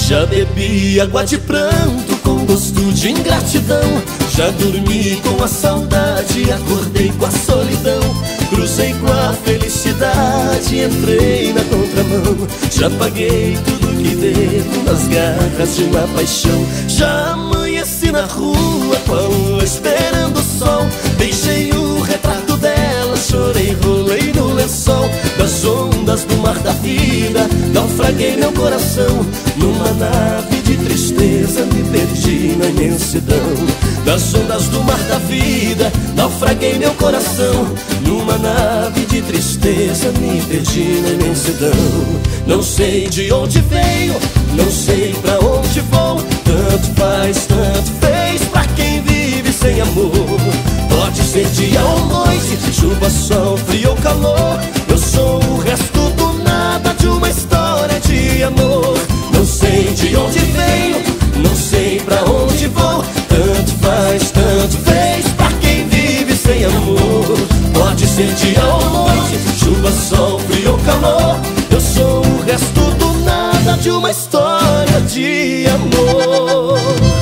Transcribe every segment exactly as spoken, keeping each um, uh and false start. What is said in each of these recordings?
Já bebi água de pranto com gosto de ingratidão. Já dormi com a saudade, acordei com a solidão. Cruzei com a felicidade, entrei na contramão. Já paguei tudo que devo nas garras de uma paixão. Já amanheci na rua com a lua esperando o sol. Deixei o retrato dela, chorei, rolei no lençol. Das ondas do mar da vida, naufraguei meu coração. Numa nave de tristeza me perdi na imensidão. Das ondas do mar da vida, naufraguei meu coração. Numa nave de tristeza me perdi na imensidão. Não sei de onde venho, não sei pra onde vou. Tanto faz, tanto fez pra quem vive sem amor. Pode ser dia ou noite, chuva, sol, frio ou calor. Eu sou o resto do nada de uma história de amor. Não sei de onde venho, não sei pra onde vou. Tanto faz, tanto fez pra quem vive sem amor. Pode ser dia ou noite, chuva, sol, frio ou calor. Eu sou o resto do nada de uma história de amor.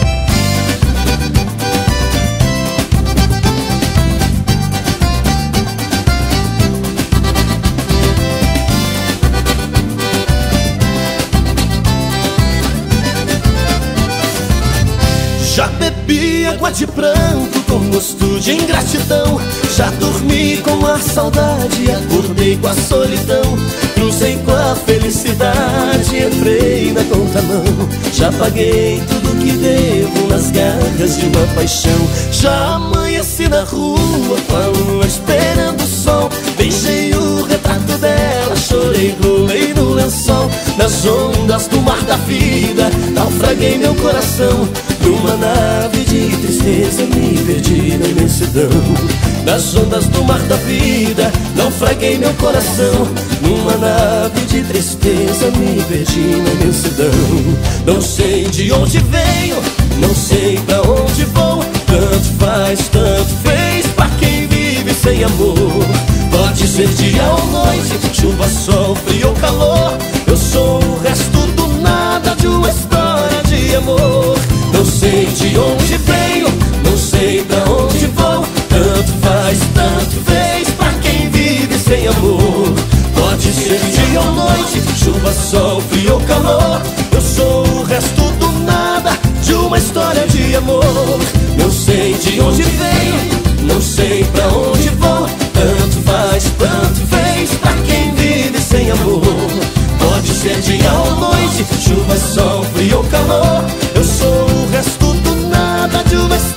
Já bebi água de pranto com gosto de ingratidão. Já dormi com a saudade, acordei com a solidão. Cruzei com a felicidade, entrei na contramão. Já paguei tudo que devo nas garras de uma paixão. Já amanheci na rua com a lua esperando o sol. Beijei o retrato dela, chorei, rolei no lençol. Nas ondas do mar da vida, naufraguei meu coração. Numa nave de tristeza me perdi na imensidão. Nas ondas do mar da vida, naufraguei meu coração. Numa nave de tristeza me perdi na imensidão. Não sei de onde venho, não sei pra onde vou. Tanto faz, tanto fez pra quem vive sem amor. Pode ser dia ou noite, chuva, sol, frio ou calor. Eu sou o resto do nada de uma história de amor. Não sei de onde venho, não sei pra onde vou. Tanto faz, tanto fez pra quem vive sem amor. Pode ser dia ou noite, chuva, sol, frio ou calor. Eu sou o resto do nada de uma história de amor. Não sei de onde venho, não sei pra onde vou. Tanto faz, tanto fez pra quem vive sem amor. Pode ser dia ou noite, chuva, sol, frio ou calor. Eu sou o resto do nada de uma história